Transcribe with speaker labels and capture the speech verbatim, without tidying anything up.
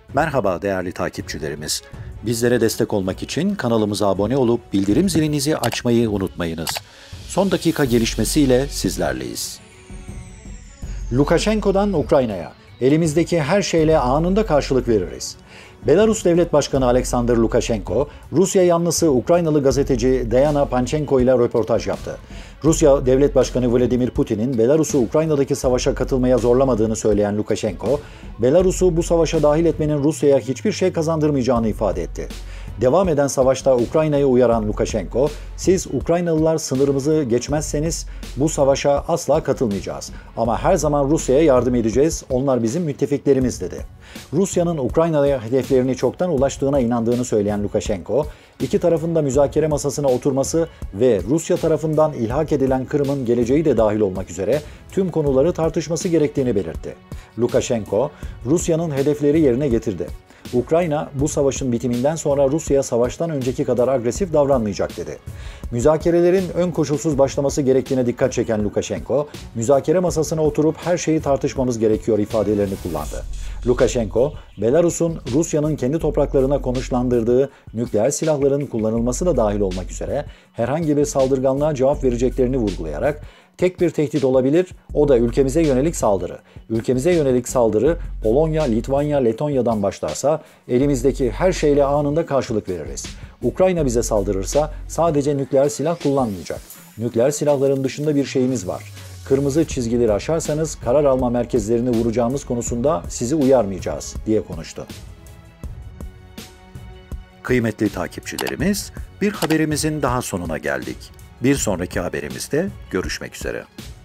Speaker 1: Merhaba değerli takipçilerimiz. Bizlere destek olmak için kanalımıza abone olup bildirim zilinizi açmayı unutmayınız. Son dakika gelişmesiyle sizlerleyiz. Lukashenko'dan Ukrayna'ya. Elimizdeki her şeyle anında karşılık veririz. Belarus Devlet Başkanı Alexander Lukashenko, Rusya yanlısı Ukraynalı gazeteci Diana Panchenko ile röportaj yaptı. Rusya Devlet Başkanı Vladimir Putin'in Belarus'u Ukrayna'daki savaşa katılmaya zorlamadığını söyleyen Lukashenko, Belarus'u bu savaşa dahil etmenin Rusya'ya hiçbir şey kazandırmayacağını ifade etti. Devam eden savaşta Ukrayna'yı uyaran Lukashenko, "Siz Ukraynalılar sınırımızı geçmezseniz bu savaşa asla katılmayacağız. Ama her zaman Rusya'ya yardım edeceğiz, onlar bizim müttefiklerimiz" dedi. Rusya'nın Ukrayna'ya hedeflerini çoktan ulaştığına inandığını söyleyen Lukashenko, iki tarafın da müzakere masasına oturması ve Rusya tarafından ilhak edilen Kırım'ın geleceği de dahil olmak üzere tüm konuları tartışması gerektiğini belirtti. Lukashenko, Rusya'nın hedefleri yerine getirdi. Ukrayna, bu savaşın bitiminden sonra Rusya savaştan önceki kadar agresif davranmayacak dedi. Müzakerelerin ön koşulsuz başlaması gerektiğine dikkat çeken Lukashenko, müzakere masasına oturup her şeyi tartışmamız gerekiyor ifadelerini kullandı. Lukashenko, Belarus'un Rusya'nın kendi topraklarına konuşlandırdığı nükleer silahların kullanılması da dahil olmak üzere herhangi bir saldırganlığa cevap vereceklerini vurgulayarak, "Tek bir tehdit olabilir, o da ülkemize yönelik saldırı. Ülkemize yönelik saldırı Polonya, Litvanya, Letonya'dan başlarsa elimizdeki her şeyle anında karşılık veririz. Ukrayna bize saldırırsa sadece nükleer silah kullanmayacak. Nükleer silahların dışında bir şeyimiz var. Kırmızı çizgileri aşarsanız karar alma merkezlerini vuracağımız konusunda sizi uyarmayacağız" diye konuştu. Kıymetli takipçilerimiz, bir haberimizin daha sonuna geldik. Bir sonraki haberimizde görüşmek üzere.